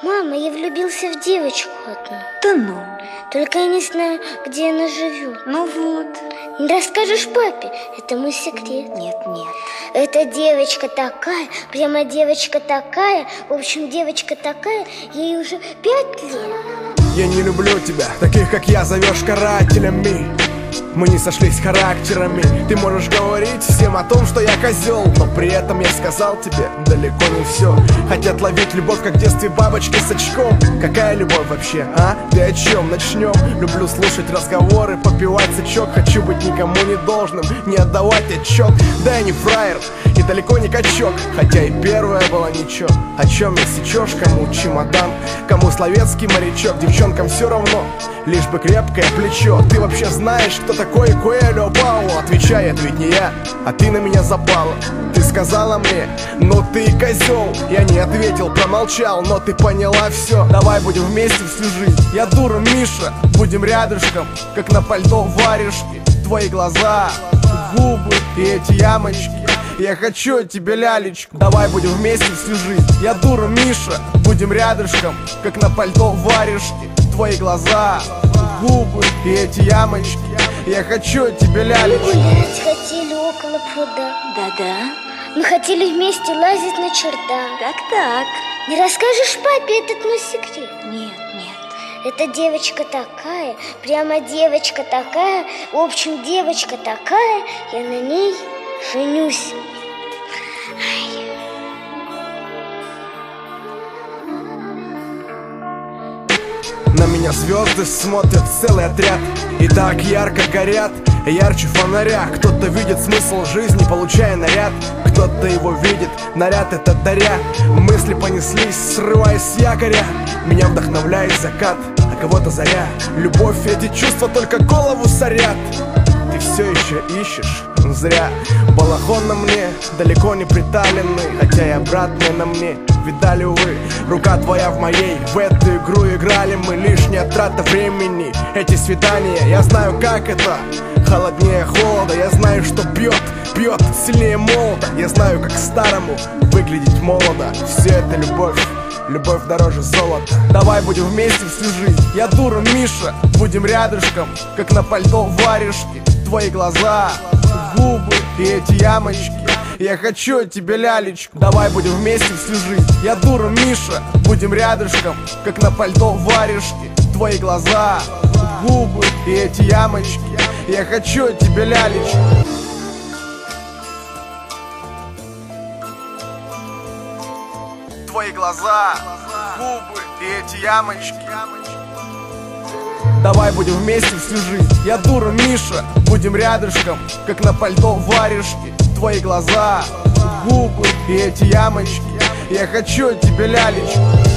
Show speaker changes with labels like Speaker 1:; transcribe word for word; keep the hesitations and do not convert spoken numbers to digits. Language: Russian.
Speaker 1: Мама, я влюбился в девочку одну.
Speaker 2: Да ну.
Speaker 1: Только я не знаю, где она живет.
Speaker 2: Ну вот.
Speaker 1: Не расскажешь папе? Это мой секрет.
Speaker 2: Нет, нет.
Speaker 1: Эта девочка такая, прямо девочка такая. В общем, девочка такая, ей уже пять лет.
Speaker 3: Я не люблю тебя, таких как я зовешь карателями. Мы не сошлись характерами. Ты можешь говорить всем о том, что я козел, но при этом я сказал тебе далеко не все. Хотят ловить любовь, как в детстве бабочки с очком. Какая любовь вообще, а? Ты о чем? Начнем. Люблю слушать разговоры, попивать сычок. Хочу быть никому не должным, не отдавать отчет. Да я не фраер и далеко не качок, хотя и первая была ничего. О чем я сечешь, кому чемодан, кому словецкий морячок. Девчонкам все равно, лишь бы крепкое плечо. Ты вообще знаешь, кто такой Коэльо Бао? Отвечай, это ведь не я, а ты на меня запала. Ты сказала мне, ну ты козел. Я не ответил, промолчал, но ты поняла все. Давай будем вместе всю жизнь. Я дура, Миша, будем рядышком, как на пальто варежки. Твои глаза, губы и эти ямочки. Я хочу от тебя лялечку. Давай будем вместе всю жизнь. Я дура, Миша, будем рядышком, как на пальто варежки. Твои глаза, губы и эти ямочки. Я хочу от тебя лялечку.
Speaker 1: Мы гулять хотели около пруда.
Speaker 2: Да-да.
Speaker 1: Мы хотели вместе лазить на чердак.
Speaker 2: Так-так.
Speaker 1: Не расскажешь папе этот мой секрет?
Speaker 2: Нет, нет.
Speaker 1: Эта девочка такая, прямо девочка такая. В общем, девочка такая, я на ней женюсь. Ай.
Speaker 3: На меня звезды смотрят целый отряд и так ярко горят, ярче фонаря. Кто-то видит смысл жизни, получая наряд. Кто-то его видит, наряд это даря. Мысли понеслись, срываясь с якоря. Меня вдохновляет закат, а кого-то заря. Любовь, эти чувства только голову сорят. Ты все еще ищешь, зря. Балахон на мне, далеко не приталенный, хотя и обратное на мне. Видали, увы, рука твоя в моей. В эту игру играли мы, лишняя трата времени. Эти свидания, я знаю, как это. Холоднее холода, я знаю, что бьет, бьет сильнее молота. Я знаю, как старому выглядеть молодо. Все это любовь, любовь дороже золота. Давай будем вместе всю жизнь. Я дура, Миша, будем рядышком, как на пальто варежки. Твои глаза, губы и эти ямочки. Я хочу от тебя лялечку. Давай будем вместе всю жизнь. Я дура, Миша, будем рядышком, как на пальто варежки. Твои глаза, губы и эти ямочки. Я хочу от тебя лялечку. Твои глаза, губы и эти ямочки. Давай будем вместе всю жизнь. Я дура, Миша, будем рядышком, как на пальто варежки. Твои глаза, губы и эти ямочки. Я хочу от тебя лялечку.